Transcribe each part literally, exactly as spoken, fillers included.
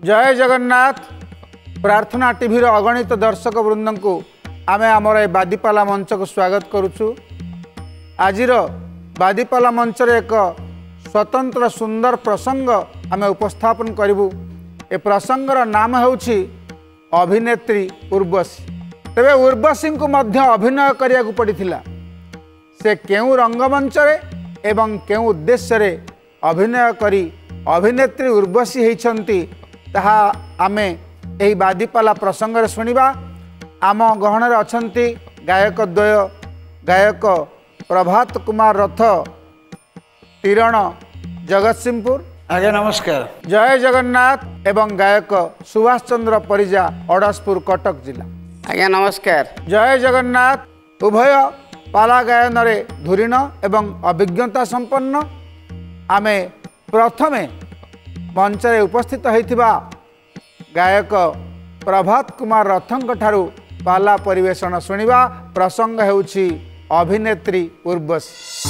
जय जगन्नाथ। प्रार्थना टीवी अगणित दर्शक वृंद को आमे आमर ए बादीपाला मंच को स्वागत करुचु। आजिर बादीपाला मंच रे एक स्वतंत्र सुंदर प्रसंग आमे उपस्थापन करिबु। ए प्रसंगर नाम हेउछि अभिनेत्री उर्वशी। तेबे उर्वशी को मध्य अभिनय करिया को पड़िथिला। से केउ रंगमंच रे एवं केउ उद्देश्य रे अभिनय करी अभिनेत्री उर्वशी हेइछंती ताहा आमे एही बादीपाला प्रसंग रे सुनिबा। आम गहन रे अछंती गायक द्वय गायक प्रभात कुमार रथ तीरण जगतसिंहपुर। आगे नमस्कार। जय जगन्नाथ एवं गायक सुभाष चंद्र परिजा अड़सपुर कटक जिला। आज्ञा नमस्कार। जय जगन्नाथ। उभय पाला गायन रे धुरीण एवं अभिज्ञता संपन्न। आमे प्रथमे मंच रे उपस्थित होइथिबा गायक प्रभात कुमार रथंक ठारू पाला परिवेषण सुनिबा। प्रसंग हेउछि अभिनेत्री उर्वशी।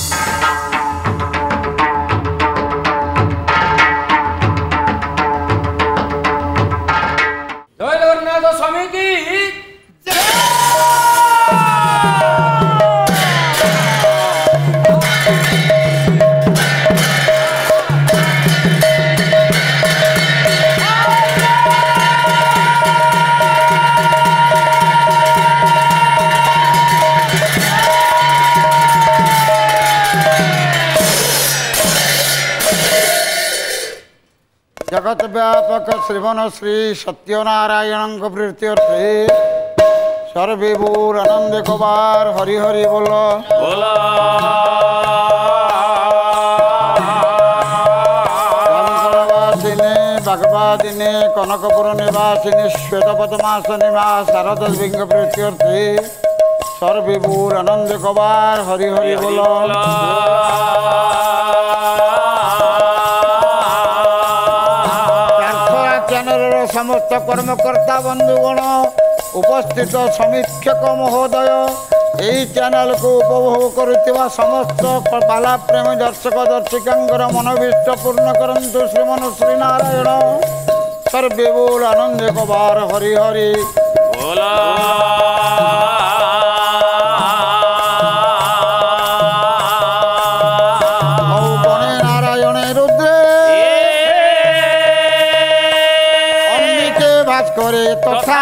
जय जगन्नाथ स्वामी की जगत व्यापक श्रीवन श्री सत्यनारायण प्रीत्यर्थे सर्वेभूर आनंद कुमार हरि हरि बोल रामचरवासिनी भगवादिनी कनकपुर निवासिनी श्वेत पद्मास निवास शारद बिंग प्रीत्यर्थे सर्वेभूर आनंद कुमार हरि हरि बोल। समस्त कर्मकर्ता बंधुगण उपस्थित समीक्षक महोदय यही चैनल को उपभोग करुवा समस्त पाला प्रेमी दर्शक दर्शिका मनोभीष्ट पूर्ण करंतु श्रीमन श्रीनारायण सर्वे बोल आनंद कुमार हरि हरि करे तथा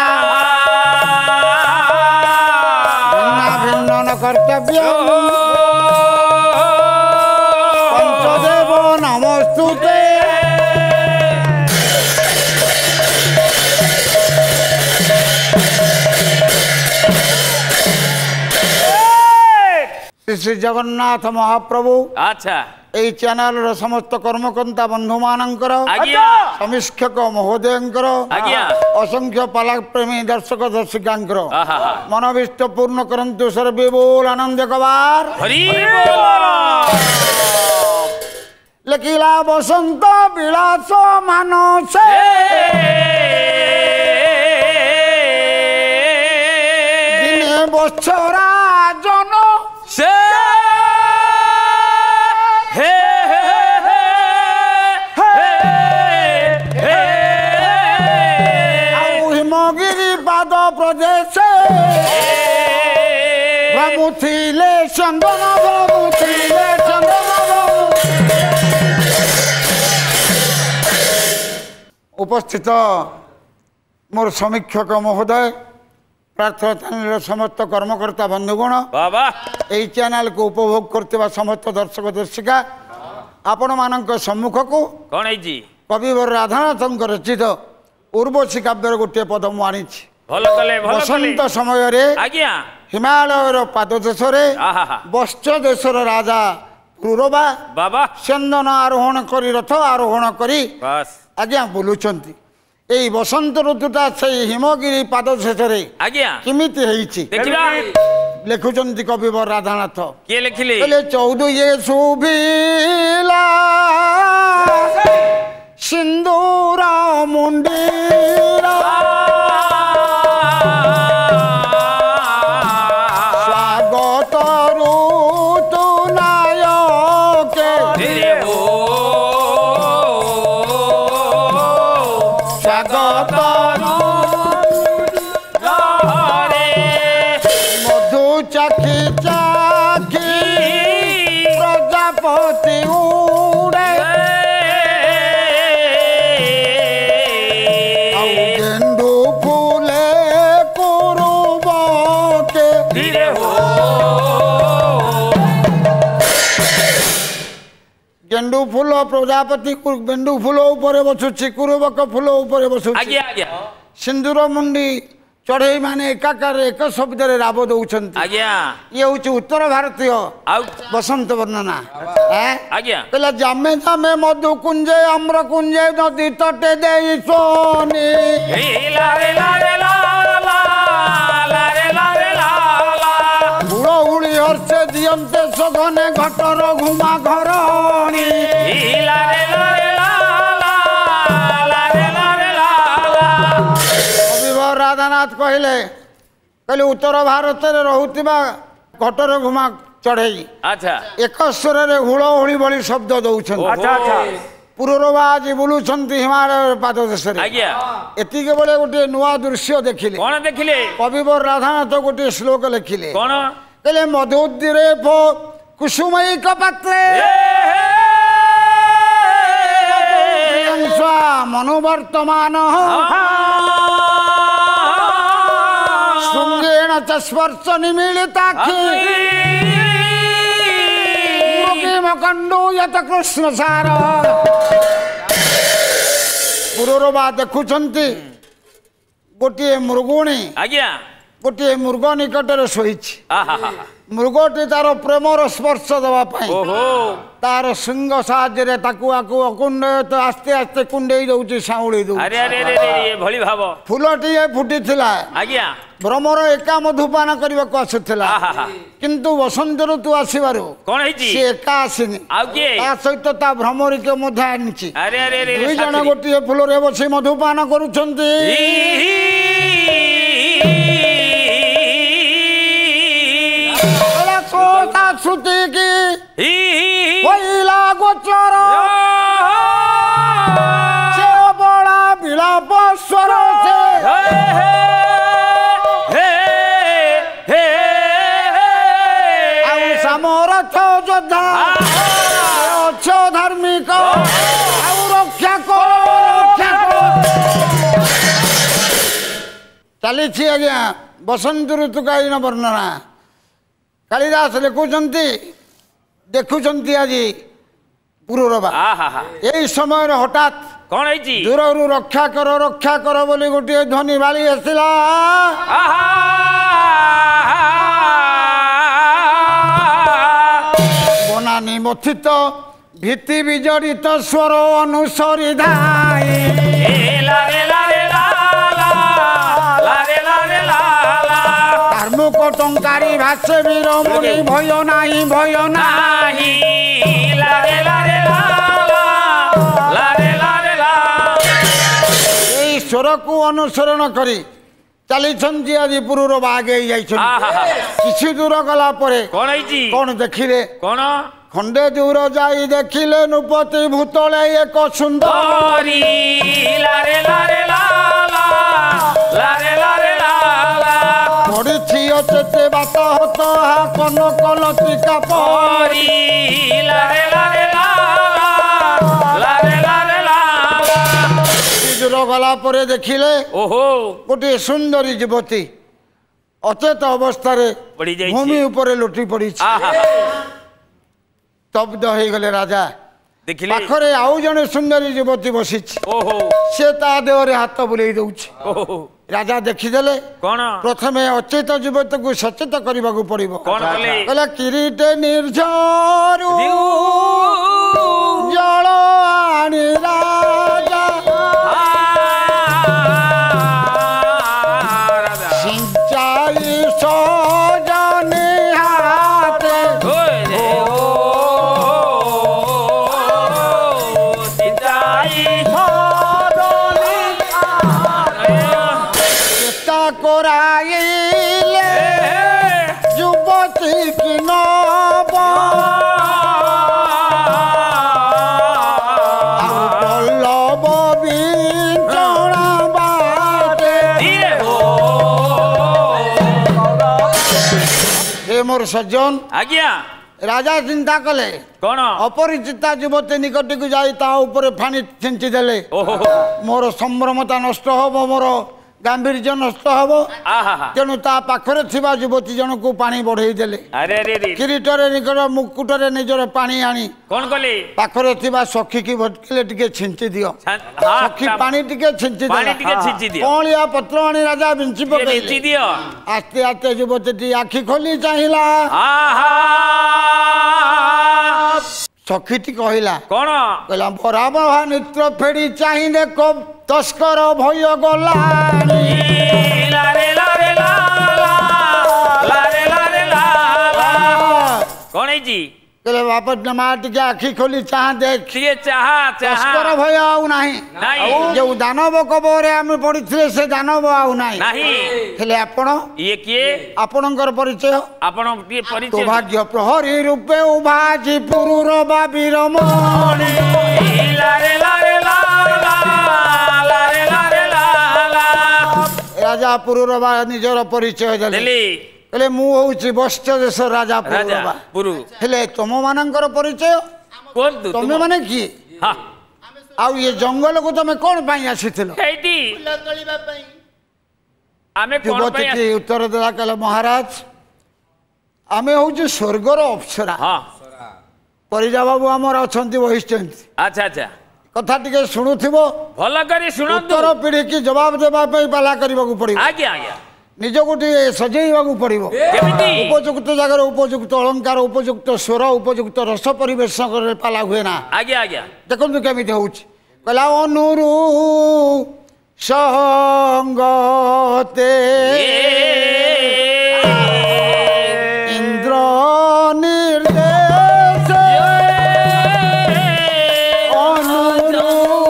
भिन्न भिन्न न कर्तव्य पंचदेव नमस्तुते। श्री श्री जगन्नाथ महाप्रभु अच्छा এই চ্যানেলর সমস্ত কর্মকর্তা বন্ধু মানଙ୍କର সমীক্ষক মহোদয়ଙ୍କର অসংখ্য পালা প্রেমী দর্শক দর্শিকাଙ୍କର মনোভীষ্ট পূর্ণ করন্তু সর্বে बोल आनंद कबार हरि बोल। লেখিলা বসন্ত বিলাস মানসে দিনে বৎসরা জন से प्रदेश ब्रह्मुथिले चंदन ब्रह्मुथिले चंदन उपस्थित मोर समीक्षक महोदय प्रार्थना चैनल समस्त कर्मकर्ता बंधुगण बाबा यही चैनल को उपभोग करते समस्त दर्शक दर्शिका आपण मान सम्मुख को कौन है जी कविवर राधानाथ रचित उर्वशी काव्यर गोटे पद मु आनी भल कले भल बसंत समय रे आज्ञा हिमालयर पाददेश बश्च देशर राजा पुरबा बाबा चंदन आरोहण करी रथ आरोहण करी बस आज्ञा बोलुचंती एई बसंत ऋतुटा से हिमगिरी पाददेश रे आज्ञा किमिति हेइछि देखिला लेखुचंती कविवर राधानाथ के लिखिले बोले चौदह ये सुभिला सिंदूर मुंडीरा स्वागत ऋतु नायके स्वागत गेंडू फूल प्रजापति गेंडू फूल ऊपर बसुची कुरुबक फूल ऊपर बसुची आज्ञा आज्ञा सिंदूर मुंडी चढ़ई माने एकाकार एक शब्द राब दौरान आज्ञा ये हूँ उत्तर भारतीय आउ बसंत वर्णना आज्ञा कहला जामे जामे मधु कुंजे आम्र कुंजे नदी तटे दे सोनी हे ला रे ला रे ला ला ला रे ला रे ला ला हुड़ हुड़ी हर्षे दियंते सघने घटर घुमा घरणी हे ला रे ला रे ला ला ला रे ला रे ला ला कविवर राधानाथ कहले कहले उत्तर भारत में रहुतिबा घटर घुमा चढ़ई अच्छा एक स्वर रे हुड़ हुड़ी भली शब्द दौरान अच्छा अच्छा पूर्ववा आज बुलुंट हिमालय पाद देश आज्ञा एतिके बेले गोटे नुआ दृश्य देखिले कौन देखिले कविवर राधानाथ गोटे श्लोक लिखिले कौन कहले मधुद्रे कुसुमयी कपात्रे मनोवर्तमान शृंगेण च स्पर्श निमीलिताक्षी कंडू यत कृष्ण सार पुरवा देखुंती गोटे मृगुणी आज्ञा गोटे मृग निकटर शोई आहा मृगटी तार प्रेमर स्पर्श देवाई ओहो तार सिंह साहाଯ୍य ताकू आकू अकुंड तो आस्ते आस्ते कुंडई दौची साउड़ी दौ अरे अरे अरे अरे भली भाव फूलटी फुटी आज्ञा भ्रमर एका मधुपान करने को आसुला आहा किंतु बसंत ऋतु आसबार कौन है सी एका आसीनी आउ किए ता सहित ता भ्रमरी के मध्य आनी अरे अरे अरे दुई जन गोटे फूल रे बसी मधुपान करुंट श्रुति की पहिला गोचर से बड़ा विलाप स्वर से समरथ योद्धा अच्छ धार्मिक रक्षा कर रक्षा चली आज्ञा बसंत ऋतुकालीन वर्णना कालिदास लिखुंट देखुंट आज पुरवा यही समय हठात कौन है दूर रक्षा कर रक्षा कर बोली गोटे ध्वनि बाली आसला बनानी मथित भीति विजड़ित स्वर अनुसरी धाई कार्मुक टंकारी भाष्य वीर मुनि भय नाही भय नाही स्वर को अनुसरण करी चली आज पुरवा आगे किसी दूर गला कौन है कौन देखिले कौन खंडे दूर जाई देखिले नृपति भूतले एक सुंदर पड़ी चेते बात हत कन कलतिका परी दूर गला देखिले ओहो गोटे सुंदरी युवती अचेत अवस्था भूमि उपर लुटी पड़ी स्तब्ध हो गले राजा देखिले पाखरे आउ जने सुंदरी युवती बसी ओहो से ता देहरे हाथ बुले दउछि ओहो राजा देखिदेले कौन प्रथमे अचेत युवती को सचेत करने को पड़ो कौन कले कहला किरीटे निर्झरू जल आनी राजा सिंचाई सजनी हाथे कराइले युवती की नब पल्लव बिचौड़ा बाटे हे मोर सज्जन आज्ञा राजा चिंता कले कौन अपरिचिता युवती निकट को जाई ता ऊपर फाणी छिंची देले ओहो मोर संभ्रमता नष्ट हब मोर ଗାମ୍ଭୀର୍ଯ୍ୟ ନଷ୍ଟ ହବ। ତେଣୁ ତା ପାଖରେ ଥିବା ଯୁବତୀ ଜଣକୁ ପାଣି ବଢେଇ ଦେଲେ। କିରୀଟରେ ନିଜର ମୁକୁଟରେ ନିଜର ପାଣି ଆଣି କଣ କଲେ ପାଖରେ ଥିବା ସଖୀକି ଭଟକିଲେ ଟିକେ ଛିଞ୍ଚି ଦିଅ। ସଖୀ ପାଣି ଟିକେ ଛିଞ୍ଚି ଦିଅ। କଅଁଳିଆ ପତ୍ର ଆଣି ରାଜା ବିଞ୍ଚି ପକେଇଲେ। ଆସ୍ତେ ଆସ୍ତେ ଯୁବତୀଟି ଆଖି ଖୋଲି ଚାହିଁଲା। ସଖୀଟି କହିଲା କଣ କହିଲା ବରାବର ନିତ୍ର ଫେରି ଚାହିଁ ଦେଖ ତସ୍କର ଭୟ ଗଲାଣି। କଣ ହେଇଛି କହିଲେ ବାପ ମା ଟିକେ ଆଖି ଖୋଲି ଚାହା ଦେଖ ଟିକେ ଚାହା ତସ୍କର ଭୟ ଆଉ ନାହିଁ। ଯୋଉ ଦାନବ କବଳରେ ଆମେ ପଡିଥିଲେ ସେ ଦାନବ ଆଉ ନାହିଁ। ହେଲେ ଆପଣ ଇଏ କିଏ ଆପଣଙ୍କର ପରିଚୟ ଆପଣ କିଏ ପରିଚୟ ସୌଭାଗ୍ୟ ପ୍ରହରୀ ରୂପେ ଉଭାଜି ପୁରୁର ବାବିର ମଣି। ରାଜା ପୁରୁର ବା ନିଜର ପରିଚୟ ଦେଲେ। ହେଲେ ମୁଁ ହଉଛି ବୈଶ୍ୟ ଦେଶ ରାଜା ପୁରୁ। ହେଲେ ତମ ମାନଙ୍କର ପରିଚୟ ତମେ ମାନେ କିଏ ଆଉ ଇଏ ଜଙ୍ଗଲକୁ ତମେ କଣ ପାଇଁ ଆସିଥିଲ? ଯୁବତୀଟି ଉତ୍ତର ଦେଲା କହିଲେ ମହାରାଜ ଆମେ ହଉଛୁ ସ୍ୱର୍ଗର ଅପ୍ସରା। ପରିଜା ବାବୁ ଆମର ଅଛନ୍ତି ବହିଛନ୍ତି। ଆଚ୍ଛା ଆଚ୍ଛା କଥା ଟିକେ ଶୁଣୁଥିବ ଭଲ କରି ଶୁଣନ୍ତୁ। ଉତ୍ତର ପିଢ଼ି କି ଜବାବ ଦେବା ପାଇଁ ପାଲା କରିବାକୁ ପଡିବ। ଆଜ୍ଞା ଆଜ୍ଞା ନିଜକୁ ଟିକେ ସଜେଇବାକୁ ପଡିବ। ଉପଯୁକ୍ତ ଜାଗାରେ ଉପଯୁକ୍ତ ଅଳଙ୍କାର ଉପଯୁକ୍ତ ସ୍ୱର ଉପଯୁକ୍ତ ରସ ପରିବେଷଣ କରି ପାଲା ହୁଏ ନା। ଆଜ୍ଞା ଆଜ୍ଞା ଦେଖନ୍ତୁ କେମିତି ହଉଛି କହିଲା ଅନୁରୁ ସଙ୍ଗତେ ଇନ୍ଦ୍ର ନିର୍ଦ୍ଦେଶ ଅନୁରୁ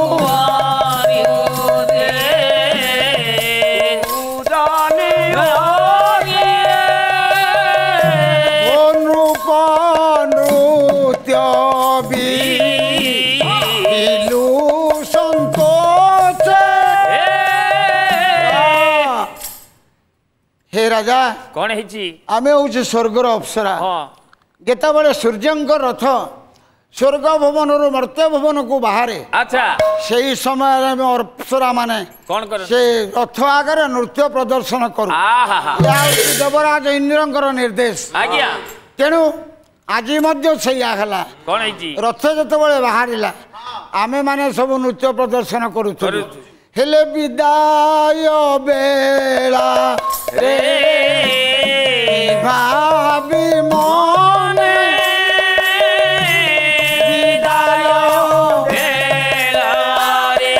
ଅନୁପ ନୃତ୍ୟ ବିଲୁ ସନ୍ତୋଷ। ହେ ରାଜା କଣ ହେଇଛି ଆମେ ହଉଛି ସ୍ୱର୍ଗର ଅପ୍ସରା। ଯେତେବେଳେ ସୂର୍ଯ୍ୟଙ୍କ ରଥ ସ୍ୱର୍ଗ ଭବନରୁ ମର୍ତ୍ତ୍ୟ ଭବନକୁ ବାହାରେ ଆଚ୍ଛା ସେଇ ସମୟରେ ଆମେ ଅପ୍ସରା ମାନେ କଣ କର ସେ ରଥ ଆଗରେ ନୃତ୍ୟ ପ୍ରଦର୍ଶନ କରୁ। ଏହା ହେଉଛି ଦେବରାଜ ଇନ୍ଦ୍ରଙ୍କର ନିର୍ଦ୍ଦେଶ। ଆଜ୍ଞା ତେଣୁ ଆଜି ମଧ୍ୟ ସେଇଆ ହେଲା। କଣ ହେଇଛି ରଥ ଯେତେବେଳେ ବାହାରିଲା ଆମେ ମାନେ ସବୁ ନୃତ୍ୟ ପ୍ରଦର୍ଶନ କରୁଥିଲୁ। ହେଲେ ବିଦାୟ ବେଳା ରେ ଭାବି ମନେ ବିଦାୟ ବେଳାରେ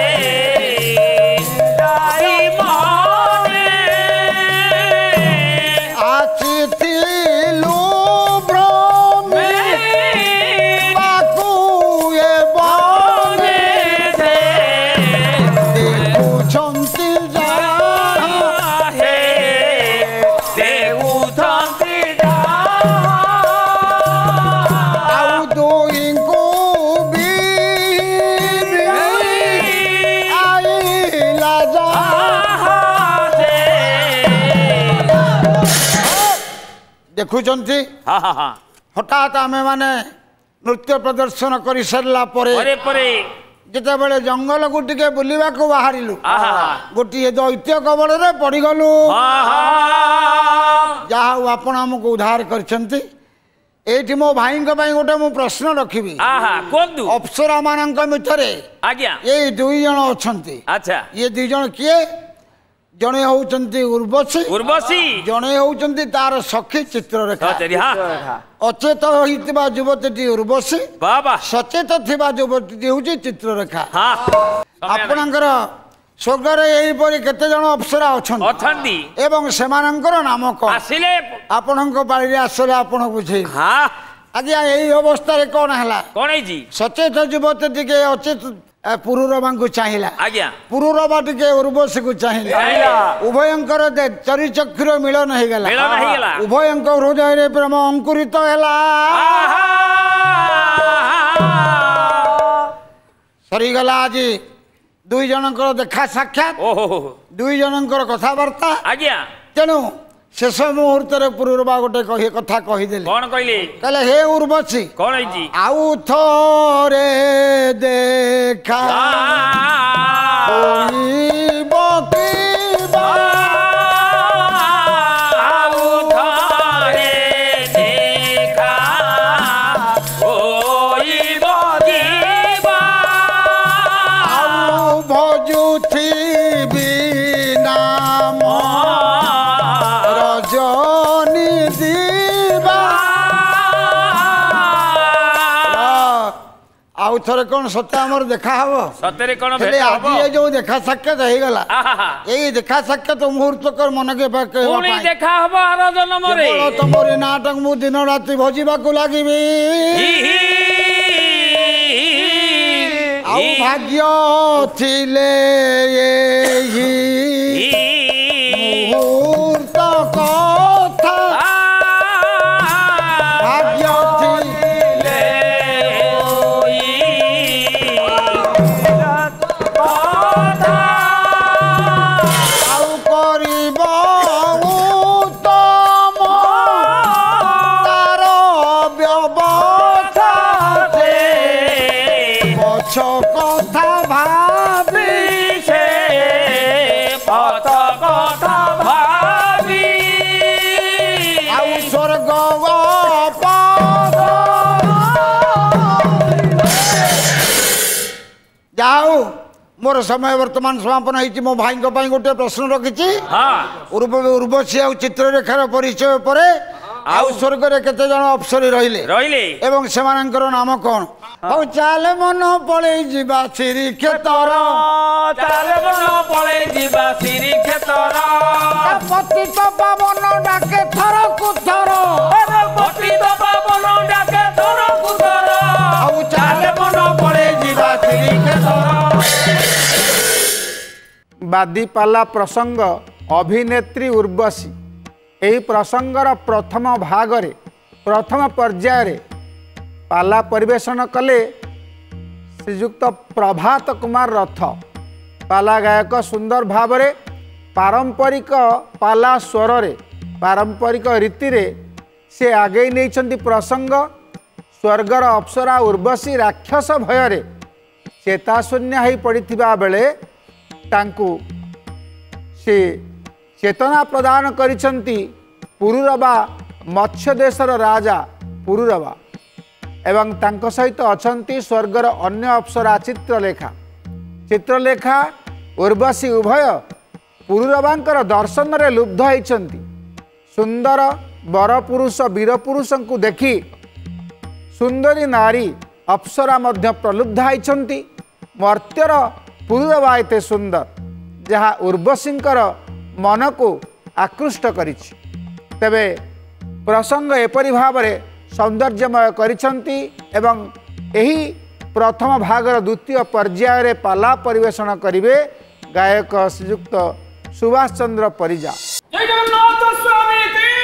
ମନେ ଆସିଥିଲୁ ଭ୍ରମେ ବାକୁ ଏ ବନେ ଦେଖୁଛନ୍ତି ଆଉ ଦୁହିଁଙ୍କୁ ବି ଆଇଲା ଯା। ଦେଖୁଛନ୍ତି ହଠାତ୍ ଆମେ ମାନେ ନୃତ୍ୟ ପ୍ରଦର୍ଶନ କରି ସାରିଲା ପରେ ଯେତେବେଳେ ଜଙ୍ଗଲକୁ ଟିକେ ବୁଲିବାକୁ ବାହାରିଲୁ ଗୋଟିଏ ଦୈତ୍ୟ କବଳରେ ପଡିଗଲୁ। ଯାହା ହଉ ଆପଣ ଆମକୁ ଉଦ୍ଧାର କରିଛନ୍ତି। ଏଇଠି ମୋ ଭାଇଙ୍କ ପାଇଁ ଗୋଟେ ମୁଁ ପ୍ରଶ୍ନ ରଖିବି। ଅପ୍ସରା ମାନଙ୍କ ଭିତରେ ଏଇ ଦୁଇ ଜଣ ଅଛନ୍ତି। ଇଏ ଦୁଇ ଜଣ କିଏ? ଜଣେ ହଉଛନ୍ତି ଉର୍ବଶୀ ଉର୍ବଶୀ ଜଣେ ହଉଛନ୍ତି ତାର ସଖୀ ଚିତ୍ରରେଖା। ଅଚେତ ହୋଇଥିବା ଯୁବତୀଟି ଉର୍ବଶୀ ସଚେତ ଥିବା ଯୁବତୀଟି ହଉଛି ଚିତ୍ରରେଖା। ଆପଣଙ୍କର ସ୍ୱର୍ଗରେ ଏହିପରି କେତେ ଜଣ ଅପ୍ସରା ଅଛନ୍ତି ଏବଂ ସେମାନଙ୍କର ନାମ କଣ? ଆପଣଙ୍କ ପାଳିରେ ଆସିଲେ ଆପଣ ବୁଝେଇବେ। ଆଜ୍ଞା ଏଇ ଅବସ୍ଥାରେ କଣ ହେଲା? କଣ ହେଇଛି? ସଚେତ ଯୁବତୀ ଟିକେ ଅଚେତ ପୁରୁରବାଙ୍କୁ ଚାହିଁଲା। ପୁରୁରବା ଟିକେ ଉର୍ବଶୀକୁ ଚାହିଁଲା। ଉଭୟଙ୍କର ଚରିଚକ୍ଷୁର ମିଳନ ହେଇଗଲା। ଉଭୟଙ୍କ ହୃଦୟରେ ପ୍ରେମ ଅଙ୍କୁରିତ ହେଲା। ସରିଗଲା ଆଜି ଦୁଇ ଜଣଙ୍କର ଦେଖା ସାକ୍ଷାତ ଦୁଇ ଜଣଙ୍କର କଥାବାର୍ତ୍ତା। ତେଣୁ ଶେଷ ମୁହୂର୍ତ୍ତରେ ପୁରୁରବା ଗୋଟେ କଥା କହିଦେଲେ। କଣ କହିଲେ? କହିଲେ ହେ ଉର୍ବଶୀ କଣ ହେଇଛି? ଆଉ ଥରେ ଦେଖା ହୋଇବ କି ଥରେ କଣ ସତେ ଆମର ଦେଖା ହବ ସତରେ କଣ ହେଲେ ଭେଟ ଆଜି ହବ ଏ ଯୋଉ ଦେଖା ସାକ୍ଷାତ ହେଇଗଲା ଆହା ଏଇ ଦେଖା ସାକ୍ଷାତ ମୁହୂର୍ତ୍ତକର ମନକେ ପୁଣି ଦେଖା ହବ ଆର ଜନ୍ମରେ ତମରି ନାଟକ ମୁଁ ଦିନ ରାତି ଭଜିବାକୁ ଲାଗିବି ଆଉ ଭାଗ୍ୟ ଥିଲେ ଏହି ମୁହୂର୍ତ୍ତ କଥା ଭାଗ୍ୟ ଥିଲେ ଆଉ କରିବ ଉତ୍ତମ ତାର ବ୍ୟବସ୍ଥା ପଛ କଥା ଭାବି ସେ ପଥ କଥା ଭାବି ଆଉ ସ୍ୱର୍ଗ ଯାଉ ମୋର ସମୟ ବର୍ତ୍ତମାନ ସମାପନ ହେଇଛି ମୋ ଭାଇଙ୍କ ପାଇଁ ଗୋଟେ ପ୍ରଶ୍ନ ରଖିଛି ଉର୍ବଶୀ ଆଉ ଚିତ୍ରରେଖାର ପରିଚୟ ପରେ ଆଉ ସ୍ୱର୍ଗରେ କେତେ ଜଣ ଅପ୍ସରୀ ରହିଲେ ରହିଲେ ଏବଂ ସେମାନଙ୍କର ନାମ କଣ ହଉ ଚାଲେ ମନ ପଳେଇ ଯିବା ଶ୍ରୀକ୍ଷେତ୍ର ଚାଲେ ମନ ପଳେଇ ଯିବା ଶ୍ରୀକ୍ଷେତ୍ର ପତିତ ପାବନ ଡାକେ ଥରକୁ ଥର ପତିତ ପାବନ ଡାକେ ଥରକୁ ଥର ଆଉ ଚାଲେ ମନ ପଳେଇ ଯିବା ଶ୍ରୀକ୍ଷେତ୍ର ବାଦୀପାଲା ପ୍ରସଙ୍ଗ ଅଭିନେତ୍ରୀ ଉର୍ବଶୀ ଏହି ପ୍ରସଙ୍ଗର ପ୍ରଥମ ଭାଗରେ ପ୍ରଥମ ପର୍ଯ୍ୟାୟରେ ପାଲା ପରିବେଷଣ କଲେ ଶ୍ରୀଯୁକ୍ତ ପ୍ରଭାତ କୁମାର ରଥ ପାଲା ଗାୟକ ସୁନ୍ଦର ଭାବରେ ପାରମ୍ପରିକ ପାଲା ସ୍ୱରରେ ପାରମ୍ପରିକ ରୀତିରେ ସେ ଆଗେଇ ନେଇଛନ୍ତି ପ୍ରସଙ୍ଗ ସ୍ୱର୍ଗର ଅପ୍ସରା ଉର୍ବଶୀ ରାକ୍ଷସ ଭୟରେ ଚେତାଶୂନ୍ୟ ହୋଇ ପଡ଼ିଥିବା ବେଳେ ତାଙ୍କୁ ସେ ଚେତନା ପ୍ରଦାନ କରିଛନ୍ତି ପୁରୁରବା ମତ୍ସ୍ୟ ଦେଶର ରାଜା ପୁରୁରବା ଏବଂ ତାଙ୍କ ସହିତ ଅଛନ୍ତି ସ୍ୱର୍ଗର ଅନ୍ୟ ଅପ୍ସରା ଚିତ୍ରଲେଖା ଚିତ୍ରଲେଖା ଉର୍ବଶୀ ଉଭୟ ପୁରୁରବାଙ୍କର ଦର୍ଶନରେ ଲୁବ୍ଧ ହୋଇଛନ୍ତି ସୁନ୍ଦର ବରପୁରୁଷ ବୀରପୁରୁଷଙ୍କୁ ଦେଖି ସୁନ୍ଦରୀ ନାରୀ ଅପ୍ସରା ମଧ୍ୟ ପ୍ରଲୁବ୍ଧ ହୋଇଛନ୍ତି ମର୍ତ୍ତ୍ୟର ପୁରୁରବା ଏତେ ସୁନ୍ଦର ଯାହା ଉର୍ବଶୀଙ୍କର ମନକୁ ଆକୃଷ୍ଟ କରିଛି ତେବେ ପ୍ରସଙ୍ଗ ଏପରି ଭାବରେ ସୌନ୍ଦର୍ଯ୍ୟମୟ କରିଛନ୍ତି ଏବଂ ଏହି ପ୍ରଥମ ଭାଗର ଦ୍ୱିତୀୟ ପର୍ଯ୍ୟାୟରେ ପାଲା ପରିବେଷଣ କରିବେ ଗାୟକ ଶ୍ରୀଯୁକ୍ତ ସୁଭାଷ ଚନ୍ଦ୍ର ପରିଜା ଜୟ ଜଗନ୍ନାଥ ସ୍ୱାମୀ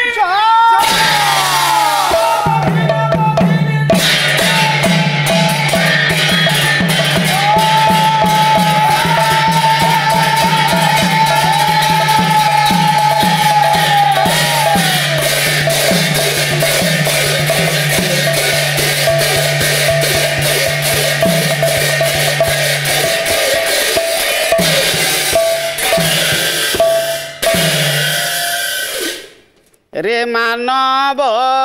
रे मानव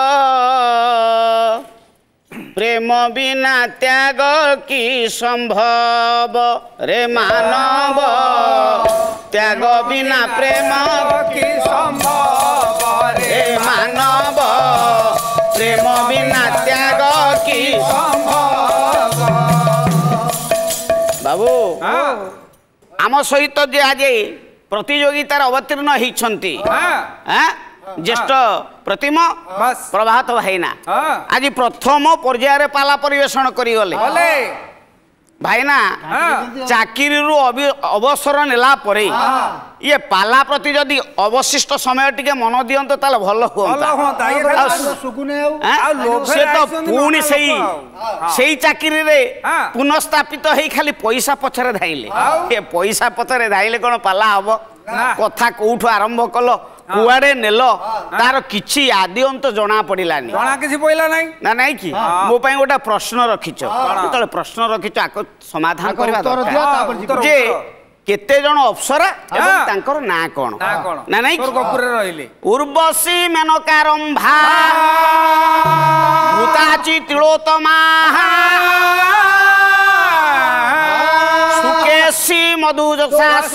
प्रेम बिना त्याग की संभव रे मानव त्याग बिना प्रेम की संभव रे मानव प्रेम बिना त्याग की संभव बाबू आम सहित जे आज प्रतियोगितार अवतीर्ण होती ज्येष्ठ प्रतिम प्रभात भाईना आज प्रथम पर्यायर पाला परिवेषण करिगले भाईना चाकरी अवसर नेला परे ये पाला प्रति जदि अवशिष्ट समय टिके मन दियंत ताले भल हुंता से तो पुणी सही सही चाकरी रे पुनर्स्थापित हेई खाली पैसा पछरे धाइले ये पैसा पछरे धाइले कोन पाला हबो कथा कोठु आरंभ कलो कुआडे नेलो तार किछि आदि अंत जना पड़िलानी जना किछि पइला नै ना नै कि मो पई गोटा प्रश्न रखिछ तले प्रश्न रखिछ आको समाधान करबा जे केते जण अप्सरा एवं तांकर ना कोन ना नै स्वर्गपुर रहिले उर्वशी मेनकारंभा भूताची तिलोतमा सुकेशी मधुजसास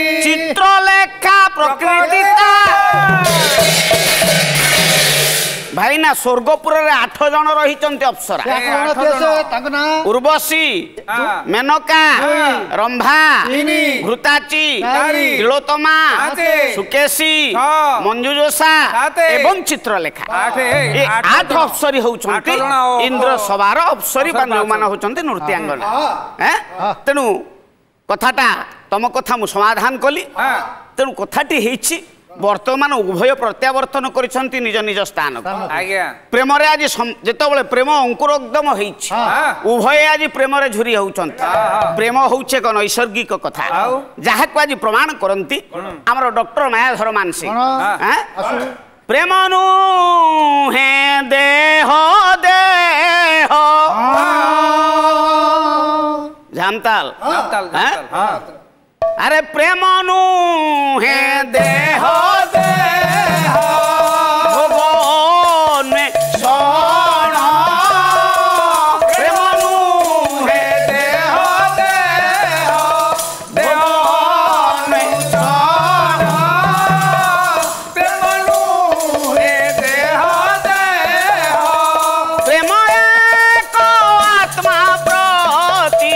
चित्रलेखा प्रकृतिता ଭାଇନା ସ୍ୱର୍ଗପୁରରେ ଆଠ ଜଣ ରହିଛନ୍ତି ଅପ୍ସରା। ଉର୍ବଶୀ, ମେନକା, ରମ୍ଭା, ଘୃତାଚି, ତିଳୋତ୍ତମା, ସୁକେଶୀ, ମଞ୍ଜୁଯୋଷା ଏବଂ ଚିତ୍ରଲେଖା। ଏ ଆଠ ଅପ୍ସରୀ ହଉଛନ୍ତି ଇନ୍ଦ୍ର ସଭାର ଅପ୍ସରୀ ବା ଯୋଉମାନେ ହଉଛନ୍ତି ନୃତ୍ୟାଙ୍ଗନା। ତେଣୁ କଥାଟା ତମ କଥା ମୁଁ ସମାଧାନ କଲି। ତେଣୁ କଥାଟି ହେଇଛି ବର୍ତ୍ତମାନ ଉଭୟ ପ୍ରତ୍ୟାବର୍ତ୍ତନ କରିଛନ୍ତି ନିଜ ନିଜ ସ୍ଥାନକୁ। ପ୍ରେମରେ ଆଜି ଯେତେବେଳେ ପ୍ରେମ ଅଙ୍କୁରୋଦ୍ଗମ ହେଇଛି ଉଭୟ ଆଜି ପ୍ରେମରେ ଝୁରି ହେଉଛନ୍ତି। ପ୍ରେମ ହଉଛି ଏକ ନୈସର୍ଗିକ କଥା ଯାହାକୁ ଆଜି ପ୍ରମାଣ କରନ୍ତି ଆମର ଡକ୍ଟର ମାୟାଧର ମାନସିଂ। ପ୍ରେମ ନୁହେଁ ଦେହ ଦେହ ଝାମତାଲ। अरे प्रेम नूहे देह देह भगवान में सोण। प्रेम नूहे देह देह भगवान में सोण। प्रेम नूहे देह देह प्रेम एक आत्मा प्रति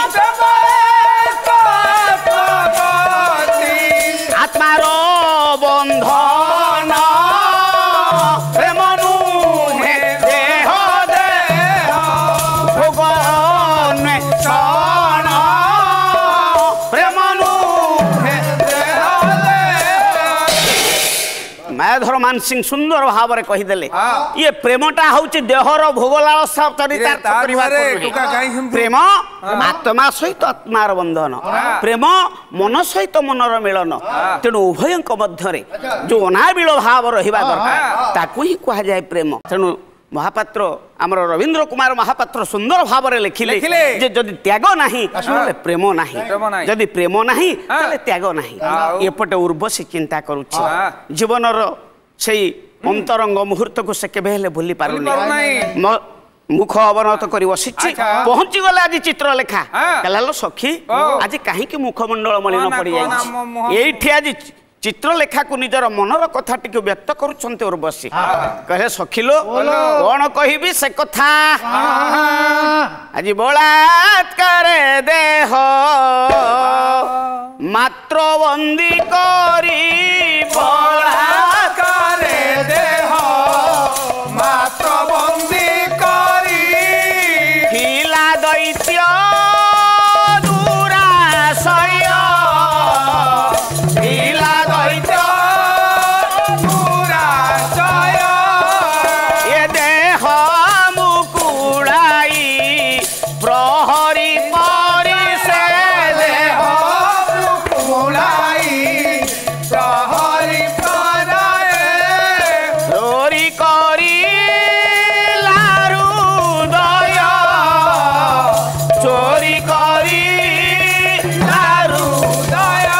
आत्मार बंधन। प्रेम नूहे देह देह भगवान में सोण। प्रेम नूहे देह देह। मायाधर मानसिंह सुंदर भाव में कहीदेले ये प्रेमटा हूँ देहर भोग लालसा चरितार्थ करने। प्रेम आत्मा सहित आत्मार बंधन, प्रेम मन सहित मनर मिलन। तेणु उभय मध्य जो अनाबिल भाव रहा दरकार ताकू ही कह जाए प्रेम। तेणु महापात्र आमर रवींद्र कुमार महापात्र सुंदर भाव में लिखिले जे जदि त्याग नहीं प्रेम नहीं, जदि प्रेम नहीं त्याग नहीं। एपटे उर्वशी चिंता करुछि जीवनर से अंतरंग मुहूर्त को से केबे हेले भूली पारुनी। मुख अवनत कर बसिछि पहुंची गले आज चित्रलेखा कहला सखी आज कहीं मुखमंडल मलिन पड़ जाइछि। आज चित्रलेखा को निजर मनर कथा टी व्यक्त करुछन्ते उर्वशी। कहे सखिलो कौन कहबी से कथा आज बलात्कार देह मात्र बंदी करी बलात्कार देह मात्र बंदी करी हिला दैत्य दुराशय हिला दैत्य दुराशय ये देह मुकुड़ाई प्रहरी परी से देह मुकुड़ाई प्रहरी पराए चोरी करी लारू दया चोरी करी लारू दया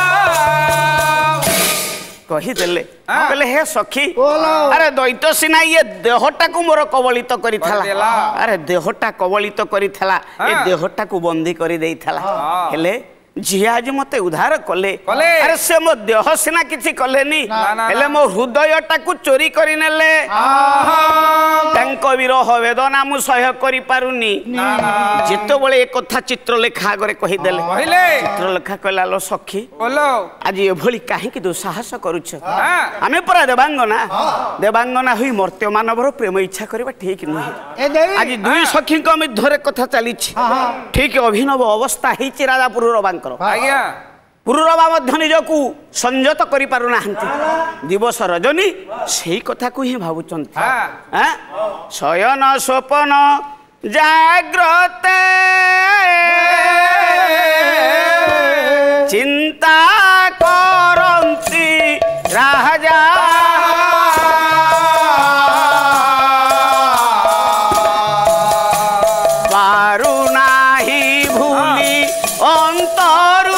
कहीदेले कहले हे सखी अरे दैत्य सिना ये देहटा को मोर कबलित करिथला। अरे देहटा कबलित करिथला ए देहटा को बंदी करी देइथला हेले जी आज मते उद्धार कले। अरे से मो देह सिना किछि कलेनी हेले मो हृदयटा को चोरी करी नेले। तांको विरह वेदना मु सह्य करि पारुनी। जेतो बळे एक कथा चित्रलेखा आगरे कहि देले चित्रलेखा कहला लो सखी आज एभली काहे कि दुस्साहस करूछ आमे परा देवांगना देवांगना होई मर्त्य मानवर प्रेम इच्छा करबा ठीक नहे। आज दुई सखी को मध्य कथा चली ठीक अभिनव अवस्था हिची राजापुर बांकर पुरुरबा मध्य निजकू संयत करि पारु नाहंती दिवस रजनी सेही कथा को ही भावुचंती। शयन स्वप्न जाग्रत चिंता करंती राजा पारु नाही भूली अंतरु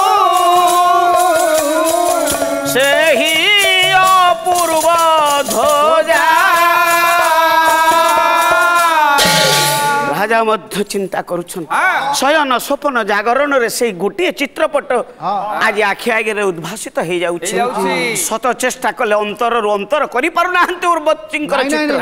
सेही अपूर्व ध्वजा राजा मध्य चिंता करुछन शयन स्वप्न जागरण रे से गोटे चित्रपट आज आखि आगे उद्भासित हो जाउछि शत चेष्टा कले अंतर रु अंतर करि पारु नाहंते उर्वशींकर चित्र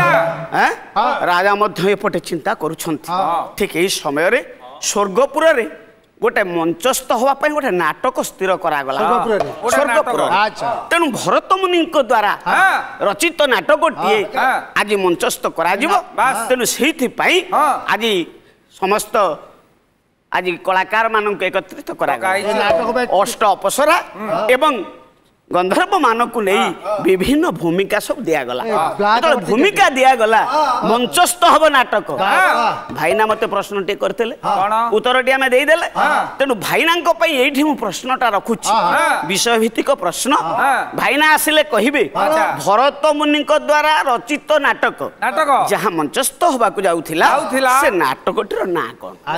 राजा मध्य एपटे चिंता करुछन ठीक एही समय रे स्वर्गपुर रे गोटे मंचस्थ हवा पाई गोटे नाटक स्थिर करा गला स्वर्गपुर तेणु भरत मुनि द्वारा रचित नाटकटी आज मंचस्थ करा जिवो तेणु सेहिथि पाई आज समस्त आज कलाकार मानक एकत्रित करा गला अष्ट अपसरा एवं गंधर्व मानक नहीं विभिन्न भूमिका सब दिया गला भूमिका दिया गला मंचस्थ हब नाटक भाईना मते प्रश्न टे करते उत्तर टी आम देदेले तेणु भाईना ये प्रश्नटा रखुची विषय भित्तिक प्रश्न भाईना आसिले कहिबे भरत मुनि द्वारा रचित नाटक जहाँ मंचस्थ होगा जाउथिला से नाटकटीर ना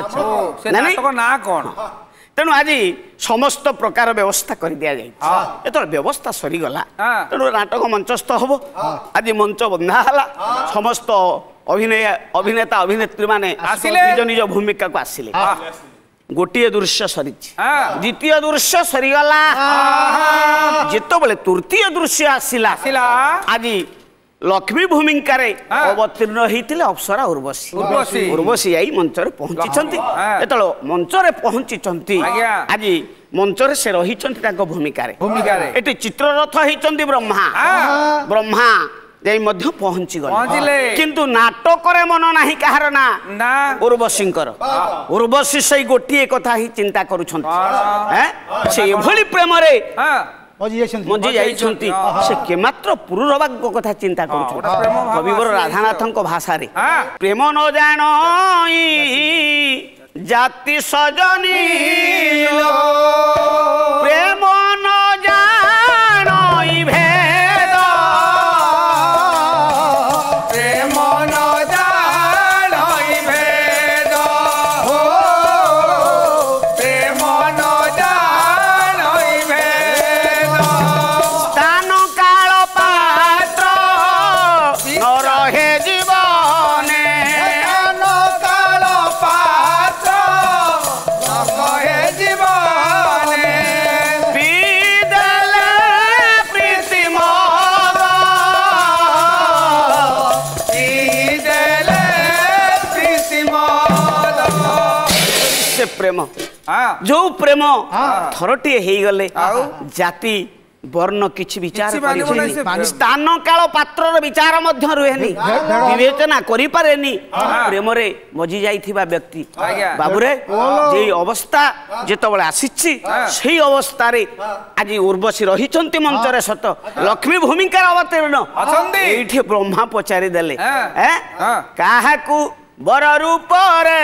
कौन ना कौन तेणु आज समस्त प्रकार व्यवस्था कर दिया जाए तो व्यवस्था सरीगला तेणु नाटक मंचस्थ हम आज मंच बंधा है समस्त अभिनय अभिनेता अभिनेत्री माने निज निज भूमिका को आसिले गोटे दृश्य सरी द्वितीय दृश्य सरीगला जिते बड़े तृतीय दृश्य आसिला आज लक्ष्मी भूमिका अवतीर्ण होते अप्सरा उर्वशी उर्वशी आई मंच पहुंची मंच पहुंची आज मंच से रही भूमिका ये चित्ररथ होती ब्रह्मा ब्रह्मा जाई मध्य पहुंची गले किंतु नाटक मन नाही कहार ना उर्वशींकर उर्वशी से गोटे कथा ही चिंता करुछंती से एभली प्रेम रे मजी जाइछंती से केमात्र पुरुरवा कथा चिंता करुछंती कविवर राधानाथଙ୍କ भाषारे प्रेम न जानई जाति सजनी प्रेम न जानई भेद प्रेम न जानई भेद हो प्रेम न जानई भेद स्थान काल पात्र न रहे जीवने स्थान काल पात्र न रहे जीवने विदले प्रीति मोद विदले प्रीति मोद से प्रेम जो प्रेम थरटी हो गले जाति वर्ण किछि विचार स्थान काल पात्र विचार मध्य रुहेनी विवेचना करि पारेनी प्रेम रे मजी जाइथिबा व्यक्ति बाबुरे जे अवस्था जेतो बळे आसीछि सेही अवस्था रे आज उर्वशी रहिचंती मंच रे सत लक्ष्मी भूमिका अवतीर्ण अछंती एठी ब्रह्मा पचारि देले हैं काहाकू बर रूप रे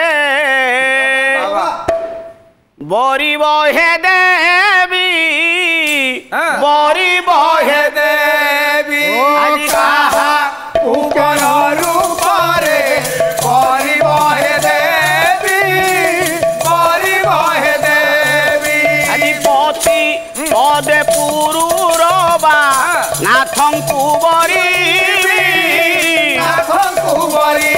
बरी बहे देवी बरी बहे देवी कहा ऊपर रूप रे बरी बहे देवी बरी बहे देवी आदि पति पदे पुरुरबा नाथंकु बरी नाथंकु बरी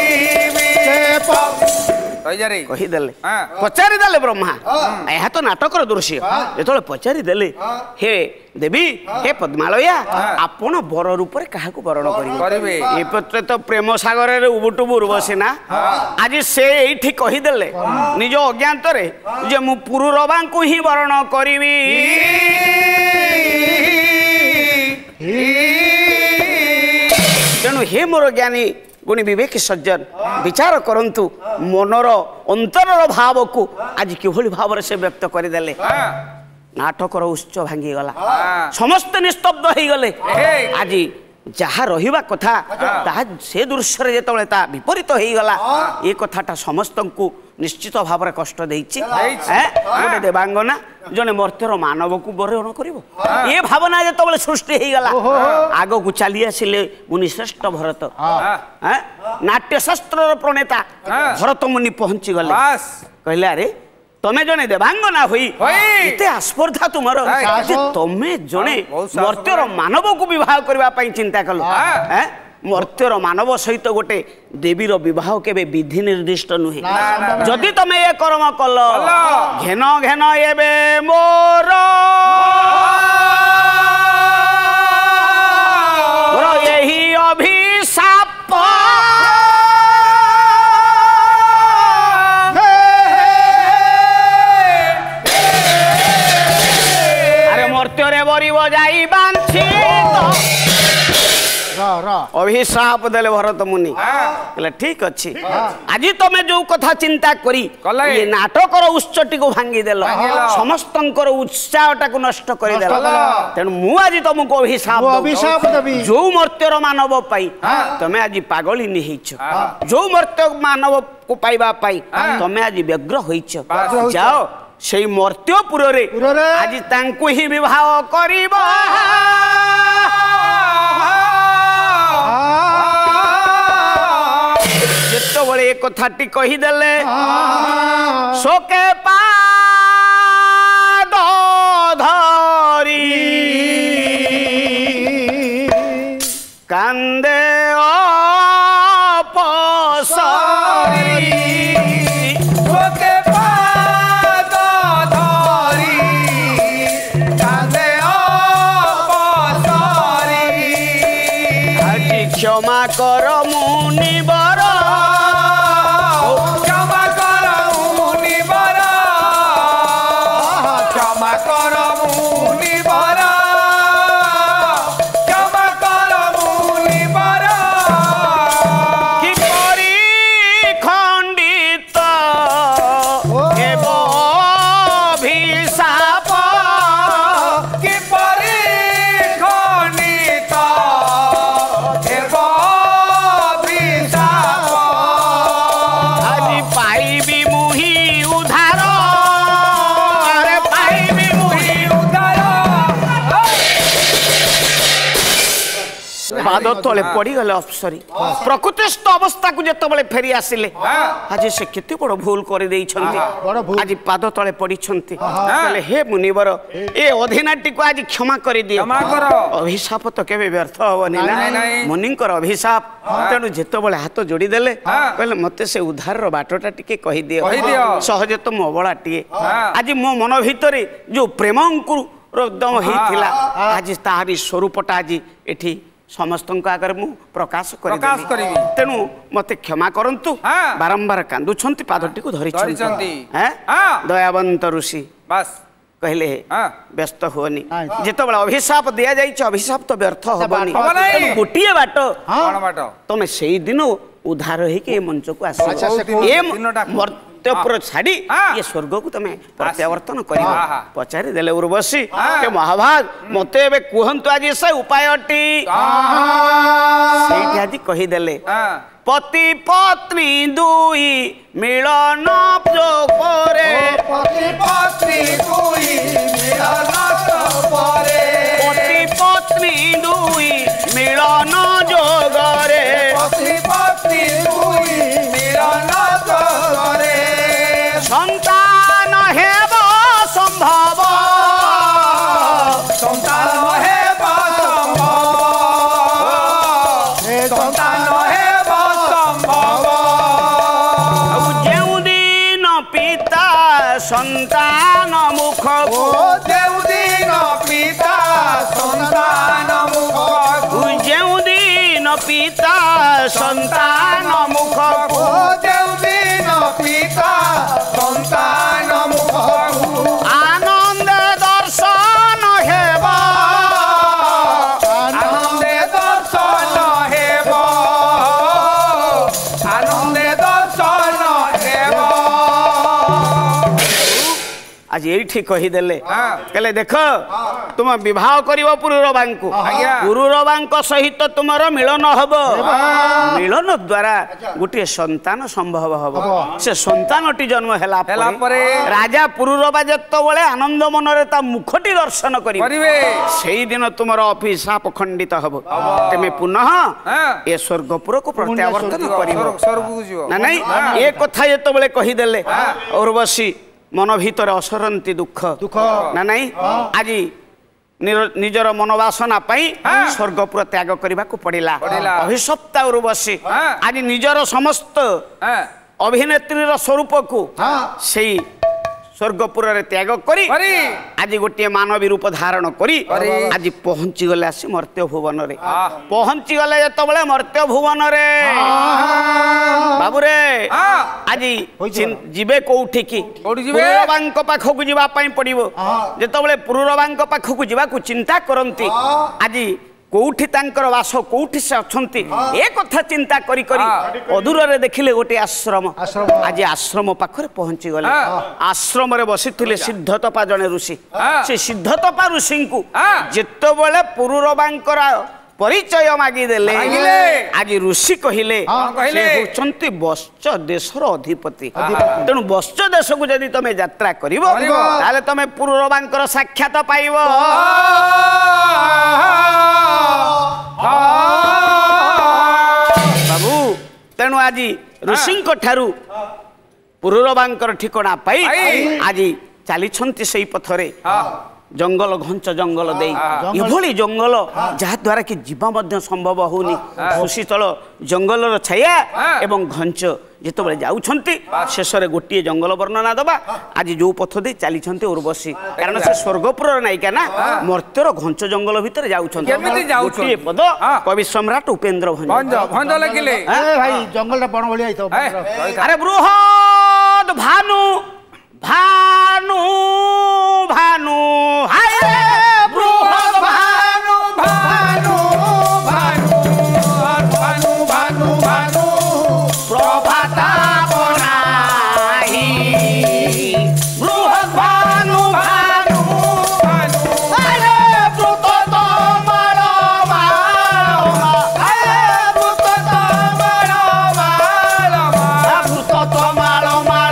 कहीदेले पचारि देले ब्रह्मा यह तो नाटकर दृश्य जो पचारि देले हे देवी हे पद्मालया आपण बर रूप क्या वर्ण करेंगे तो प्रेम सागर उबुटुबु उर्वशी ना आज से ये कहीदेले निज अज्ञात जे मु पुरुरबा को ही वर्ण करी तेणु हे मोर ज्ञानी गुणी विवेक सज्जन विचार करंतु मनर अंतर भाव को आज किभली भाव से व्यक्त करदेले नाटकर उत्सव भांगी गला समस्त निस्तब्ध हो गले आज जहाँ रहिबा कथा ता से दृश्य जेतबेले ता विपरीत हो गला ये कथाटा समस्त को निश्चित भाव में कष्ट देछि गोटे देवांगना जने मर्त्यर मानव को वरण करिवो ये भावना जेतबेले सृष्टि हो गला आग को चली आसिले मुनि श्रेष्ठ भरत नाट्य शास्त्र प्रणेता भरत मुनि पहुंची गले कहले अरे तमे जने देवांगना होई इते आस्पर्धा तुमर तमे जने मर्त्यर मानव को विवाह करबा पई चिंता कलो मर्त्यर मानव सहित गोटे देवीर विवाह केबे विधि निर्दिष्ट नुहे जदि तमे ये कर्म कल घेन घेन एबे मोर मोर यही अभिशाप अरे मर्त्ୟରେ बरी बजाई बांछी अभिशाप देले भरत मुनि कहले ठीक अच्छी आज तुम जो कथा चिंता करी ये नाटकर उत्सटी को भांगी देल समस्त उत्साह टाक नष्ट कर तेणु मु आज तुमको अभिशाप जो मर्त्यर मानव पाई तुम्हें आज पागली निच जो मर्त्य मानव को पाइबा पाई तुम्हें आज व्यग्र होइछ जाओ से मर्त्यपुर रे आज तांकु ही विवाह करिबो बड़े कथाटी कहीदेले शोके पाद धरी कांदे अपसरी शोके पाद धरी कांदे अपसरी आज क्षमा कर मुनिवर पाद तले पड़गले अफसरी प्रकृतिस्थ अवस्था को जिते फेरी आसिले आज से केते बड़ भूल कर आज पाद तले पड़ी हे मुनिवर ए अधीनाटी को आज क्षमा कर दियो अभिशाप तो केबे व्यर्थ होबनी ना मुनिंकर अभिशाप तेणु जिते बड़े हाथ जोड़ी देले कहले मते से उद्धार बाटटा टिके कहि दियो सहज तो मो अबलाटीए आज मो मन भितरे जो प्रेम अंकुर एकदम होइथिला आज ताहारी स्वरूपटा आज एठी समस्त आगे मु प्रकाश करी तेणु मते क्षमा करंतु बारंबार कांदुछंती पादटी को धरी दयावंत ऋषि बस कहले व्यस्त होनी जिते बड़े अभिशाप दिया जाइछ अभिशाप तो व्यर्थ होबनी गोटिए बाट तुम से दिन उद्धार होके मंच को आस मर्त्यपुर छाड़ी ये स्वर्ग को तुम प्रत्यावर्तन कर पचारि देले उर्वशी के महाभाग मते एबे कहंतु आज से उपायटी सेठी आज कहि देले पति पत्नी दुई मिलन जो करे पति पत्नी दुई मिलन जो करे पति पत्नी दुई मिलन जो करे पति पत्नी दुई मिलन जो करे संतान हेब संभव संतान हेब संभव संतान हेब संभव जेउ दिन पिता संतान मुख जेउ दिन पिता संतान मुख जेउ दिन पिता संतान मुख जेउ दिन पिता संतान मुख आनंद दर्शन हेब आनंद दर्शन हेब आनंद दर्शन हेब आज ये कहीदेले कहले देख तुम विवाह कर पुरुरवा पुरुरवा सहित तुम मिलन हम मिलन द्वारा गोटे संतान संभव हम से संतानटी जन्म है राजा पुरुरवा जो आनंद मनरे ता मुखटी दर्शन करेंगे से दिन तुम अभिशाप खंडित हम तेमे पुनः ए स्वर्गपुर को प्रत्यावर्तन कर नहीं ये कथा जो कहीदेले उर्वशी मन भीतर असरंती दुख दुख ना नहीं आज निजर मनोवासना स्वर्गपुर त्याग करने को पड़ा अभिशप्ता उर्वशी आज निजर समस्त अभिनेत्री स्वरूप को से स्वर्गपुर त्याग करी आज गोटे मानवी रूप धारण करी आज पहुंची गले आसी मर्त्य भुवन रे पहुंची गले जतबले मर्त्य भुवन रे बाबू रे आज जीवे कोठी की पुरुरवांक पाखक जीवा पई पड़िबो जतबले पुरुरवांक पाखक जीवा को चिंता करंती आज कोठी तांकर वास कोठी से अछंती ए कथा चिंता करी करी अधूर रे देखिले गोटे आश्रम आज आश्रम पाखरे पहुंची गले आश्रम रे बसिथिले सिद्धतपा जने ऋषि से सिद्धतपा ऋषि को जेतबेले पुरुरवांकर परिचय मागी देले आज ऋषि कहिले से होचंती बश्च देशर अधिपति तेणु बश्च देश को यदि तमे यात्रा करिवो ताले तमे पुरुरवांकर साक्षात पाइबो बाबू तेणु आज ऋषि ठारू पुरुरवांकर ठिकଣା पाई आज चली से पथरे जंगल घंच जंगल दे एभली जंगल जहा द्वारा कि जीवा मध्य संभव होनी सुशीतल जंगल छाया एवं घंच जिते जाउछंती शेष रे गोटे जंगल वर्णना दबा आज जो पथ दे चली उर्वशी कारण से स्वर्गपुर नायिका ना मर्त्यर घंच जंगल भितर जाउछंती गोटे पद कवि सम्राट उपेंद्र भंज भंज लिखिले भाई जंगल बण भली आइतो अरे बृहद भानु भानु भानु हाय बृहद भानु भानु भानु भानु भानु भानु प्रभाता बनाही बृहद भानु भानु भानु हाय ब्रुत तमल माल हाय ब्रुत तमल माल ब्रुत तमल माल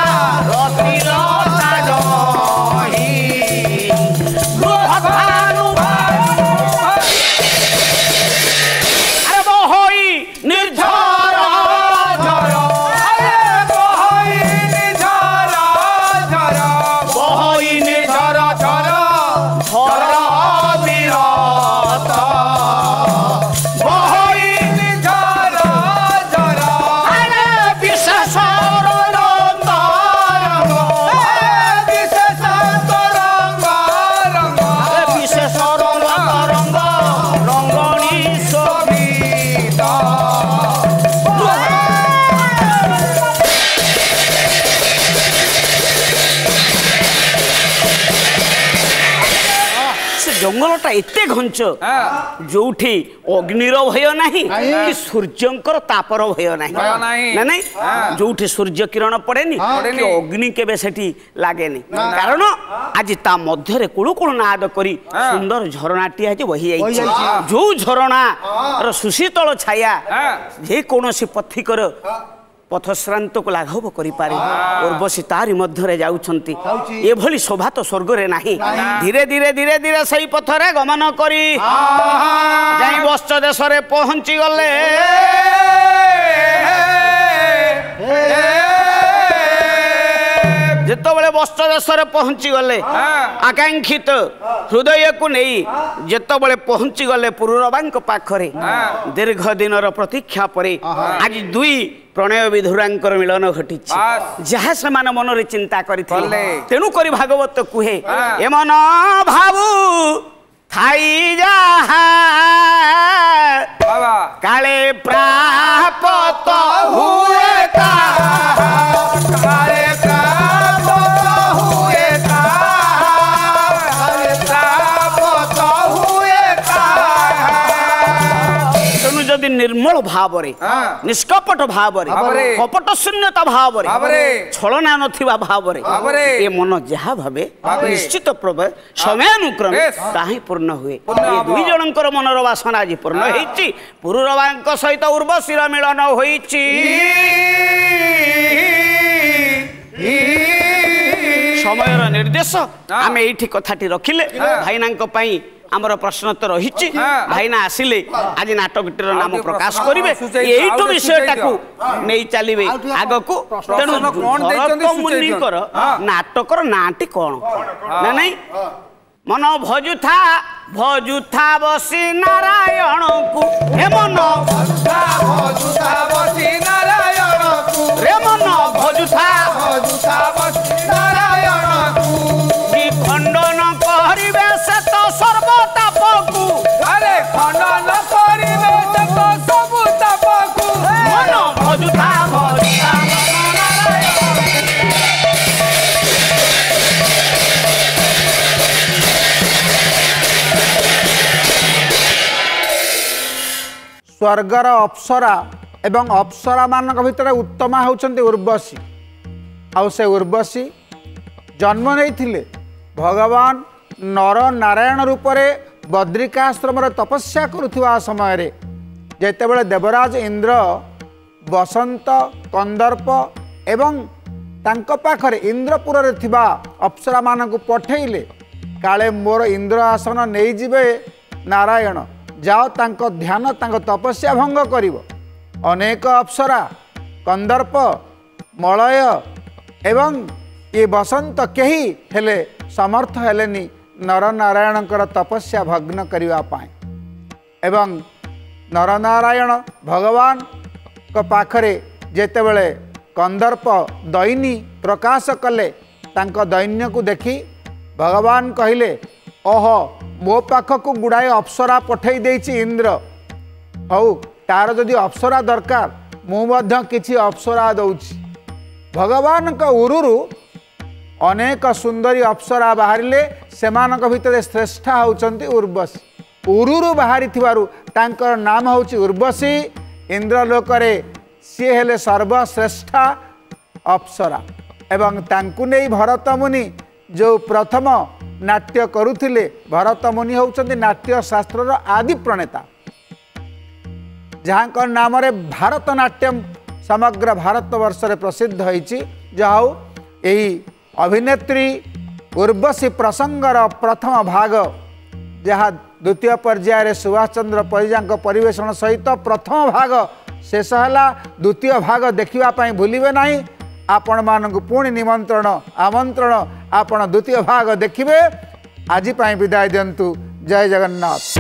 जंगलटा एते घंच जोठी अग्निर भय नाही कि सूर्यंकर तापर भय नाही ना नहीं जोठी सूर्य किरण पड़ेनी कि अग्नि केबे सेठी लागेनी कारण आज ता मध्य रे कुळु कुळु नाद करी सुंदर झरणाटी आज बही जाई जो झरणा र सुशीतल छाया जे कोनोसी पथिकर पथश्रांत को लाघव करि पारे उर्वशी तारी मध्य जाउछंती एभली शोभा तो स्वर्ग रे नाही धीरे धीरे धीरे धीरे सही पथरे गमन करी जाई बश्च देश रे पहुंची गले जितेबले बश्च देश रे पहुंची गले आकांक्षित हृदय को नहीं जितेबले पहुंची गले पुरुरवांक पाखरे दीर्घ दिनर प्रतीक्षा परे आज दुई प्रणय विधुरांकर मिलन घटी जहाँ से मन मन रे चिंता करथिले तेणु करी भागवत कुहे ए मन भावु थाई जहा काले प्राप्त हुए ता काले प्राप्त हुए ता काले प्राप्त हुए ता तेणु जदि निर्मल भाव रे निष्कपट भाव रे कपट शून्यता भाव रे छलना नथिबा भाव रे ए मन जहा भावे निश्चित प्रभ समयानुक्रम ताही पूर्ण हुए ए दुई जनकर मनर वासना आज पूर्ण हेछि पुरुरवांक सहित उर्वशीर मिलन होइछि समयर निर्देश आमे एठी कथाटी रखिले भाईनांक पई आमर प्रश्न तो रही भाईना आसिले आज नाटकटीर नाम प्रकाश करेंगे यही विषयटा को नहीं चलिए आग को तेणु भरत मुनिकर नाटकर नाटी कौन ना नहीं मन भजुथा भजुथा बसी नारायण को हे मन भजुथा भजुथा बसी नारायण को रे मन भजुथा भजुथा बसी नारायण को जी खंडन करिवे से तो सर्वताप को अरे खंडन करिवे से तो सब ताप को मन भजुथा भजुथा स्वर्गर अप्सरा एवं अप्सरा मान भितर उत्तमा होउछन्ति उर्वशी आउ से उर्वशी जन्म नहीं भगवान नर नारायण रूप रे बद्रिकाश्रम तपस्या करुवा समय जेतेबेले देवराज इंद्र बसंत कंदर्प एवं तांको पाखरे इंद्रपुर रे थिबा अप्सरा मानकु पठेइले काले मोर इंद्र आसन नहीं जिबे नारायण जाओ तांको ध्यान तांको तपस्या भंग करिवो अनेक अप्सरा कंदर्प मलय एवं ये बसंत कही हेले समर्थ हेलेनी नर नारायणकर तपस्या भग्न करिवा पाए एवं नर नारायण भगवान को पाखरे जेतेबेले कंदर्प दैनी प्रकाश कले तांको दैन्य को देखी भगवान कहिले ओहो मो पाखक गुड़ाए अप्सरा पठे देछि इंद्र हौ तार जदि अप्सरा दरकार मु किछि अप्सरा दउछि भगवान का उरुरु अनेक सुंदरी अप्सरा बाहरिले सेमानक भितर श्रेष्ठा होउचंती उर्वशी उरुरु बाहरी थिबारु तांकर नाम होउछि उर्वशी इंद्रलोक रे सी हेले सर्वश्रेष्ठा अप्सरा एवं तांकु नै भरत मुनि जो प्रथम नाट्य करुथिले भरत मुनि होउचंती नाट्य शास्त्र आदि प्रणेता जहाँ नाम रे भारत नाट्यम समग्र भारत वर्ष रे प्रसिद्ध होइछि जाऊ यही अभिनेत्री उर्वशी प्रसंगर प्रथम भाग जहाँ द्वितीय पर्याय रे सुभाष चंद्र परिजा परिवेषण सहित प्रथम भाग शेष है द्वितीय भाग देखिबा पई भूलिबे नाही आपण मानकु पुणी निमंत्रण आमंत्रण आपण द्वितीय भाग देखिबे आज पई विदाय दियंतु जय जगन्नाथ।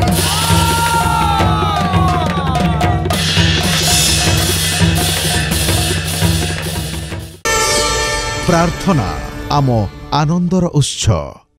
प्रार्थना आम आनंदर उत्सव।